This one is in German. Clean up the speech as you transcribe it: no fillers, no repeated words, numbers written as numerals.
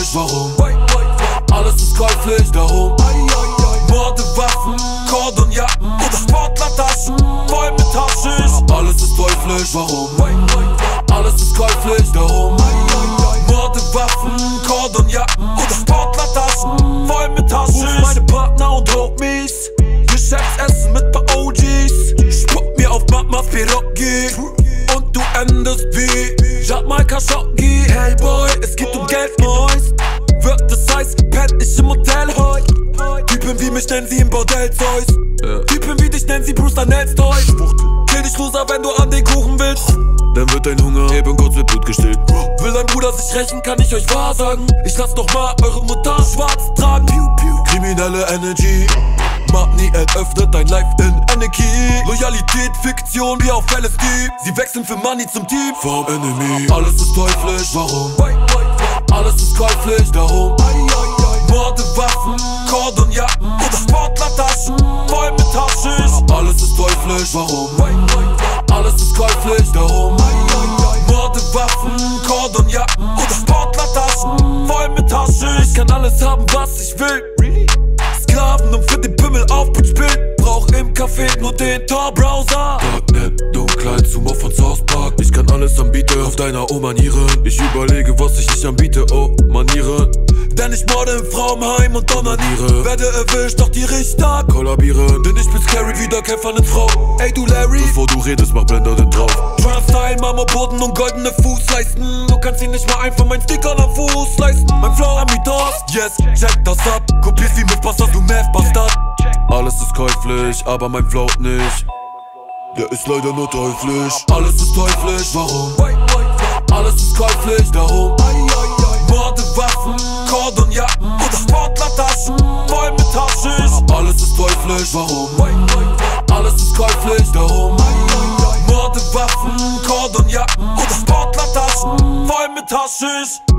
käuflich, warum? Alles ist käuflich, darum Morde, Waffen, Cordonjacken oder Sportlertaschen voll mit Haschisch. Alles ist teuflisch, warum? Alles ist käuflich, darum Morde, Waffen, Cordonjacken oder Sportlertaschen voll mit Haschisch. Ruf meine Partner und Homies, Geschäftsessen mit paar OGs. Spuck mir auf Mamas Pierogi und du endest wie Jamaika Khashoggi. Hey Boy, es geht um Geld, Mois. Wird das heiß, penn ich im Hotel heut. Typen wie mich nennen sie im Bordell Zeus. Typen wie dich nennen sie Bruce Danells Toys. Kill dich Loser, wenn du an den Kuchen willst. Dann wird dein Hunger eben kurz mit Blut gestillt. Will dein Bruder sich rächen, kann ich euch wahrsagen. Ich lass doch mal eure Mutter schwarz tragen. Kriminelle Energy. Magni öffnet dein Life in Anarchy. Loyalität, Fiktion wie auf LSD. Sie wechseln für Money zum Team. Vom Enemy. Alles ist teuflisch, warum? Alles ist käuflich, darum Morde, Waffen, Cordonjacken oder Sportlertaschen voll mit Haschisch. Alles ist teuflisch, warum? Alles ist käuflich, darum Morde, Waffen, Cordonjacken oder Sportlertaschen voll mit Haschisch. Ich kann alles haben, was ich will. Sklaven und für den Pimmel auf Bild. Brauch im Café nur den Tor-Browser. .net, du klein Sumo von South Park. Ich kann alles anbieten auf deiner O-Manieren. Ich überlege, was ich nicht anbiete, oh Manieren. Denn ich morde im Frauenheim und onaniere. Werde erwischt, doch die Richter kollabieren. Denn ich bin scary wie der Kämpfer in Frau. Ey du Larry, bevor du redest, mach Blender den drauf. Trans-Style, Marmorboden und goldene Fußleisten. Du kannst ihn nicht mal einfach mein Sticker am Fuß leisten. Mein Flow Amitos, yes, check das ab. Kopierst wie Mythbusters, du Math-Bastard. Alles ist käuflich, aber mein Flow nicht. Der ist leider nur teuflisch. Alles ist teuflisch, warum? Alles ist käuflich, darum Morde, Waffen, Cordonjacken oder Sportlertaschen voll mit Haschisch. Alles ist teuflisch, warum? Alles ist käuflich, darum Morde, Waffen, Cordonjacken oder Sportlertaschen voll mit Haschisch.